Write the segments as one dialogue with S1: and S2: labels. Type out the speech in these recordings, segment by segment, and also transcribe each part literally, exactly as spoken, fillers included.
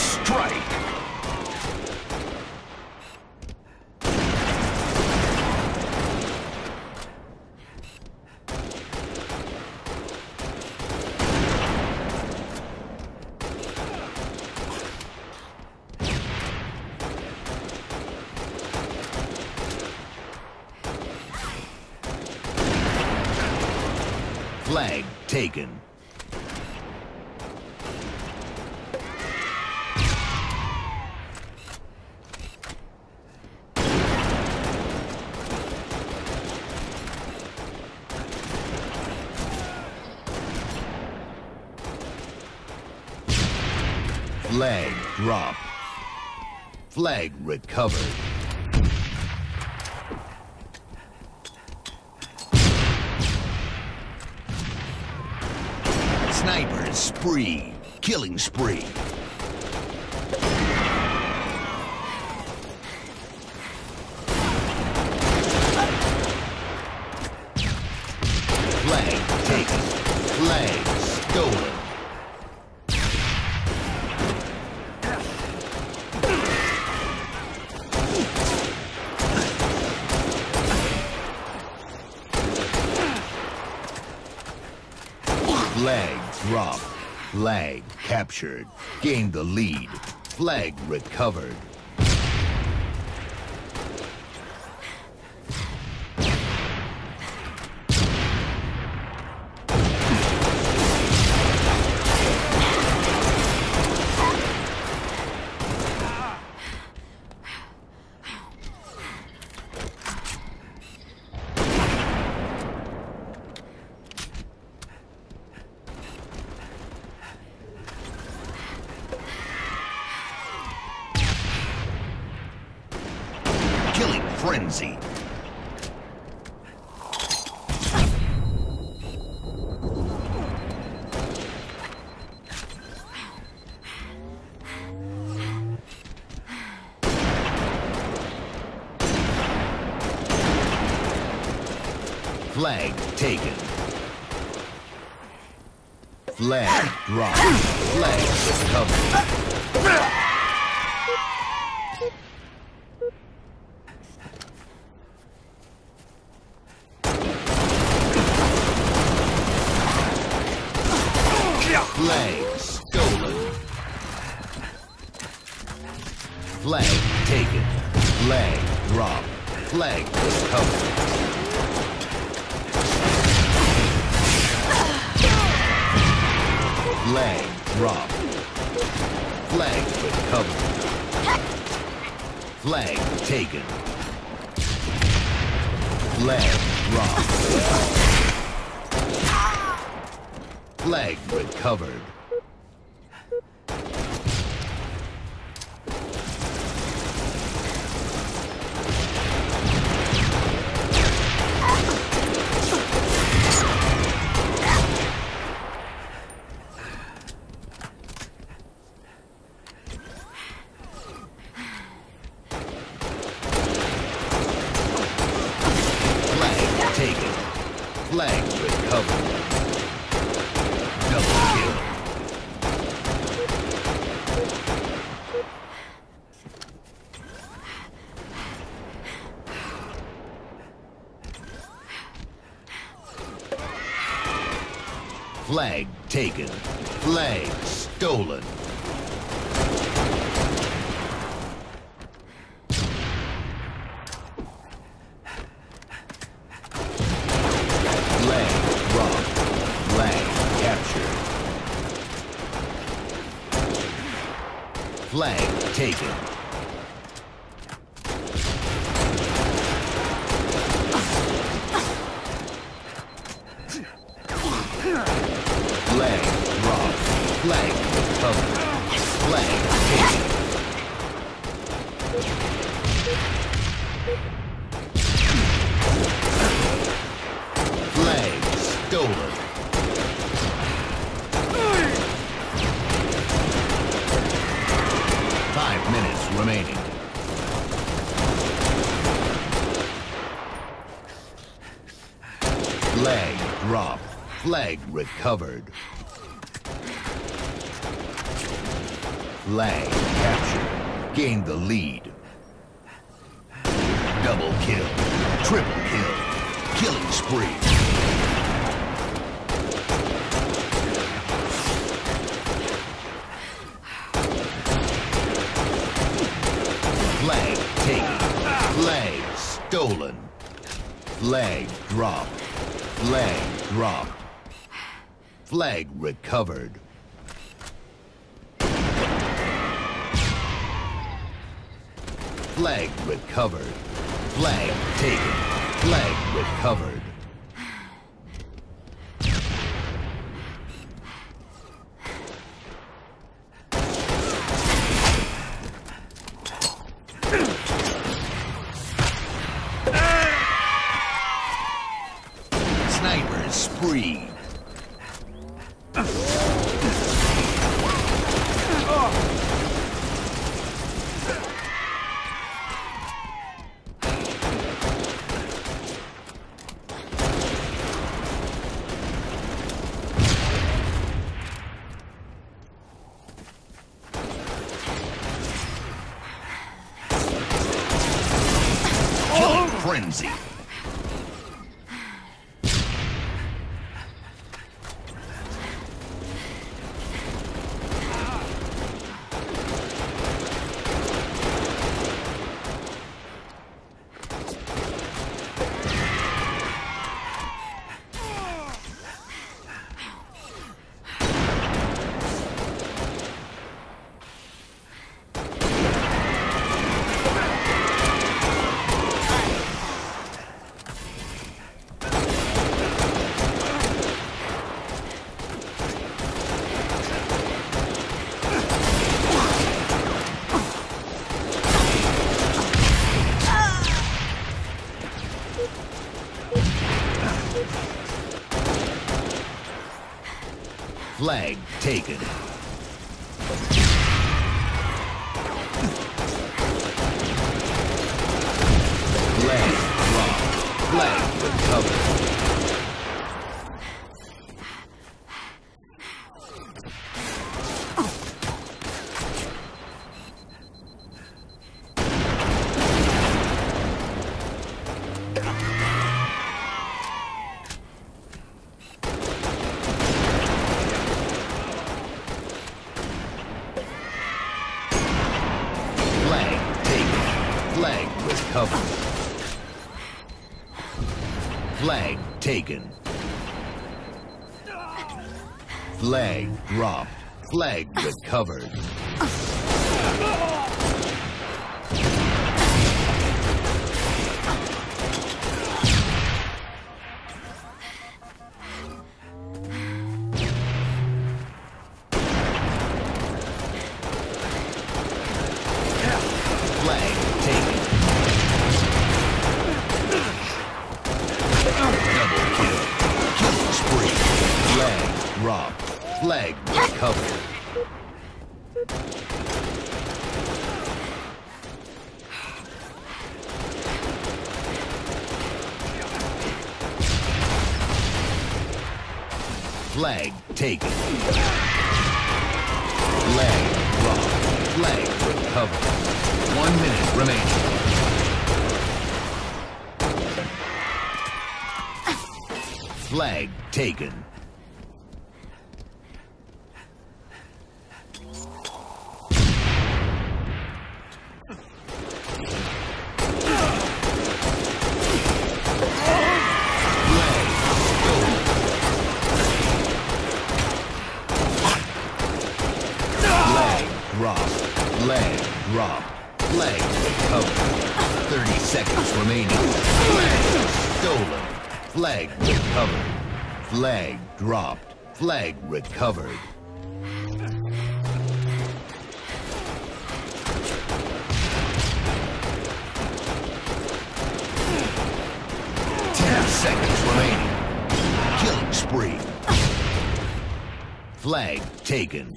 S1: strike. Flag taken. Flag drop. Flag recovered. Sniper spree. Killing spree. Flag taken. Flag stolen. Flag dropped. Flag captured. Gained the lead. Flag recovered. Killing frenzy. Flag taken. Flag dropped. Flag recovered. Flag stolen. Flag taken. Flag dropped. Flag recovered. Flag dropped. Flag recovered. Flag taken. Flag dropped. Flag recovered. Flag taken. Flag recovered. Double kill. Flag taken. Flag stolen. Flag dropped. Flag captured. Flag taken. Flag dropped. Flag recovered. Flag taken. Flag stolen. Five minutes remaining. Flag dropped. Flag recovered. Flag captured. Gain the lead. Double kill. Triple kill. Killing spree. Flag taken. Flag stolen. Flag dropped. Flag dropped. Flag recovered. Flag recovered. Flag taken. Flag recovered. Sniper spree. Killing frenzy. Flag taken. Flag dropped. Flag recovered. Flag recovered. Flag taken. Flag dropped. Flag recovered. Flag taken. Double kill. Killing spree. Flag dropped. Flag recovered. Flag taken. Flag dropped. Flag recovered. One minute remaining. Flag taken. Flag dropped. Flag recovered. thirty seconds remaining. Flag stolen. Flag recovered. Flag dropped. Flag recovered. Ten seconds remaining. Killing spree. Flag taken.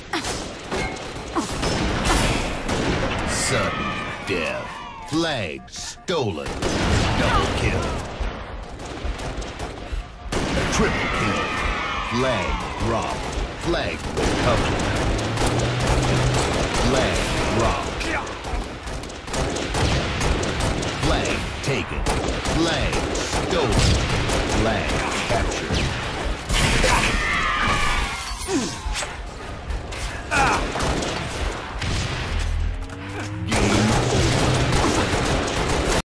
S1: Sudden death. Flag stolen. Double kill. Triple kill. Flag dropped. Flag recovered.